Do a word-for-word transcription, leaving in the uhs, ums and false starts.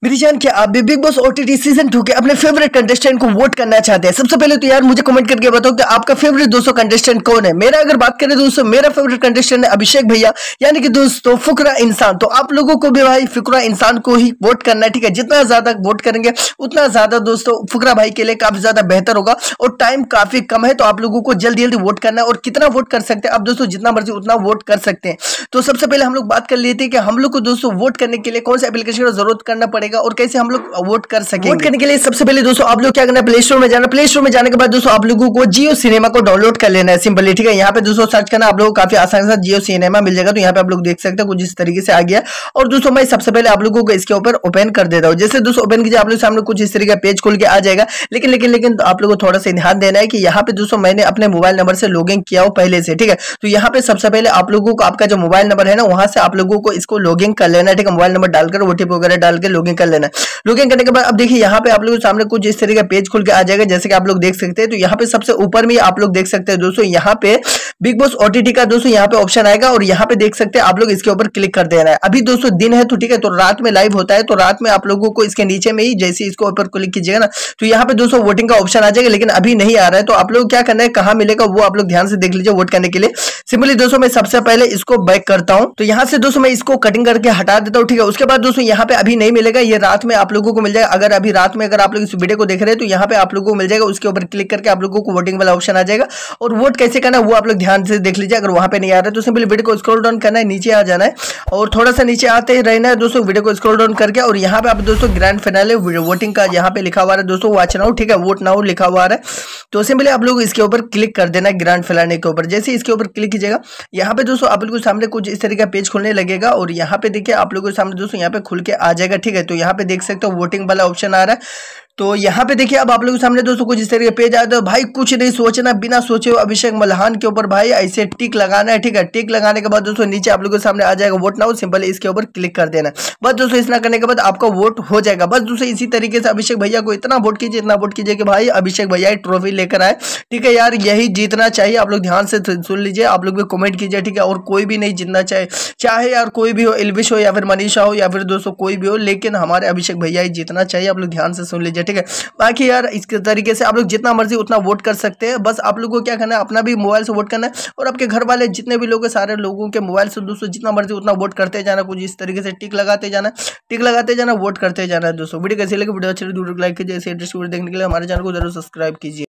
मेरी जान क्या आप भी big boss OTT season two के अपने फेवरेट कंटेस्टेंट को वोट करना चाहते हैं? सबसे पहले तो यार मुझे कमेंट करके बताओ कि आपका फेवरेट दोस्तों कंटेस्टेंट कौन है। मेरा अगर बात करें दोस्तों, मेरा फेवरेट कंटेस्टेंट है अभिषेक भैया, यानी कि दोस्तों फुकरा इंसान। तो आप लोगों को भी भाई फुकरा इंसान को ही वोट करना है, ठीक है। जितना ज्यादा वोट करेंगे उतना ज्यादा दोस्तों फुकरा भाई के लिए काफी ज्यादा बेहतर होगा और टाइम काफी कम है, तो आप लोगों को जल्दी जल्दी वोट करना है। और कितना वोट कर सकते हैं आप दोस्तों? जितना मर्जी उतना वोट कर सकते हैं। तो सबसे पहले हम लोग बात कर लेते हैं कि हम लोग को दोस्तों वोट करने के लिए कौन सा एप्लीकेशन का जरूरत करना पड़ेगा और कैसे हम लोग वोट कर सकेंगे। वोट करने के लिए सबसे पहले दोस्तों आप लोग क्या करना है, प्ले स्टोर में जाना। प्ले स्टोर में जाने के बाद दोस्तों आप लोगों को जियो सिनेमा को डाउनलोड कर लेना है सिंपली, ठीक है। यहाँ पे दोस्तों सर्च करना, आप लोगों को काफी आसानी से जियो सिनेमा मिल जाएगा। तो यहाँ पे आप लोग देख सकते हैं कुछ इस तरीके से आ गया। और दोस्तों मैं सबसे पहले आप लोगों को इसके ऊपर ओपन कर देता हूँ। जैसे दोस्तों ओपन कीजिए, आप लोग सामने कुछ इस तरीके का पेज खुल के आ जाएगा। लेकिन लेकिन लेकिन तो आप लोगों को थोड़ा सा ध्यान देना है कि यहाँ पे दोस्तों मैंने अपने मोबाइल नंबर से लॉगिन किया हो पहले से, ठीक है। तो यहाँ पे सबसे पहले आप लोगों को आपका जो मोबाइल नंबर है ना, वहां से आप लोगों को इसको लॉगिन कर लेना है, ठीक है। मोबाइल नंबर डालकर ओटीपी वगैरह डाल के लॉगिन कर लेना है। लॉगिन करने के बाद अब देखिए यहाँ पे आप लोगों के सामने कुछ इस तरीके का पेज खुल के आ जाएगा, जैसे कि आप लोग देख सकते हैं। तो यहाँ पे सबसे ऊपर में आप लोग देख सकते हैं दोस्तों, यहाँ पे बिग बॉस ओटीटी का दोस्तों यहाँ पे ऑप्शन आएगा और यहाँ पे देख सकते हैं आप लोग इसके ऊपर क्लिक कर देना है। अभी दोस्तों दिन है तो ठीक है, तो रात में लाइव होता है, तो रात में आप लोगों को इसके नीचे में ही जैसे इसको ऊपर क्लिक कीजिएगा ना, तो यहाँ पे दोस्तों वोटिंग का ऑप्शन आ जाएगा। लेकिन अभी नहीं आ रहा है, तो आप लोग क्या करना है, कहाँ मिलेगा वो आप लोग ध्यान से देख लीजिए। वोट करने के लिए सिंपली दोस्तों मैं सबसे पहले इसको बैक करता हूँ, तो यहाँ से दोस्तों मैं इसको कटिंग करके हटा देता हूँ, ठीक है। उसके बाद दोस्तों यहाँ पे अभी नहीं मिलेगा, ये रात में आप लोगों को मिल जाएगा। अगर अभी रात में अगर आप लोग इस वीडियो को देख रहे हैं तो यहाँ पे आप लोगों को मिल जाएगा, उसके ऊपर क्लिक करके आप लोगों को वोटिंग वाला ऑप्शन आ जाएगा। और वोट कैसे करना है वो आप लोग ध्यान से देख लीजिए। अगर वहां पे नहीं आ रहा है तो सिंपली वीडियो को स्क्रॉल डाउन करना है, नीचे आ जाना है और थोड़ा सा नीचे आते ही रहना है दोस्तों। वीडियो को स्क्रॉल डाउन करके और यहाँ पे आप दोस्तों ग्रैंड फिनाले वोटिंग का यहाँ पे लिखा हुआ है दोस्तों, वॉच नाउ, ठीक है, वोट नाउ लिखा हुआ है। तो सिंपली आप लोग इसके ऊपर क्लिक कर देना है ग्रैंड फिनाले के ऊपर। जैसे इसके ऊपर क्लिक कीजिएगा, यहाँ पे दोस्तों आप लोगों के सामने कुछ इस तरीके का पेज खुलने लगेगा और यहाँ पे देखिए आप लोगों के सामने दोस्तों यहाँ पे खुल के आ जाएगा, ठीक है। तो यहाँ पे देख सकते हो वोटिंग वाला ऑप्शन आ रहा है। तो यहाँ पे देखिए अब आप लोगों के सामने दोस्तों कुछ इस तरीके पेज आया, तो भाई कुछ नहीं सोचना, बिना सोचे अभिषेक मल्हान के ऊपर भाई ऐसे टिक लगाना है, ठीक है। टिक लगाने के बाद दोस्तों नीचे आप लोगों के सामने आ जाएगा वोट नाउ, सिंपल इसके ऊपर क्लिक कर देना। बस दोस्तों इतना करने के बाद आपका वोट हो जाएगा। बस दोस्तों इसी तरीके से अभिषेक भैया को इतना वोट कीजिए, इतना वोट कीजिए कि भाई अभिषेक भैया ट्रॉफी लेकर आए, ठीक है यार। यही जीतना चाहिए, आप लोग ध्यान से सुन लीजिए, आप लोग भी कमेंट कीजिए, ठीक है। और कोई भी नहीं जीतना चाहे, चाहे यार कोई भी हो, एल्विश हो या फिर मनीषा हो या फिर दोस्तों कोई भी हो, लेकिन हमारे अभिषेक भैया ही जीतना चाहिए। आप लोग ध्यान से सुन लीजिए, ठीक है। बाकी यार इसके तरीके से आप लोग जितना मर्जी उतना वोट कर सकते हैं। बस आप लोगों को क्या करना है, अपना भी मोबाइल से वोट करना है और आपके घर वाले जितने भी लोग हैं सारे लोगों के मोबाइल से दोस्तों जितना मर्जी उतना वोट करते जाना। कुछ इस तरीके से टिक लगाते जाना, टिक लगाते जाना, वोट करते जाना है दोस्तों। वीडियो कैसी लगी, वीडियो अच्छी लगी तो लाइक कीजिए। ऐसे इंटरेस्टिंग वीडियो देखने के लिए हमारे चैनल को जरूर सब्सक्राइब कीजिए।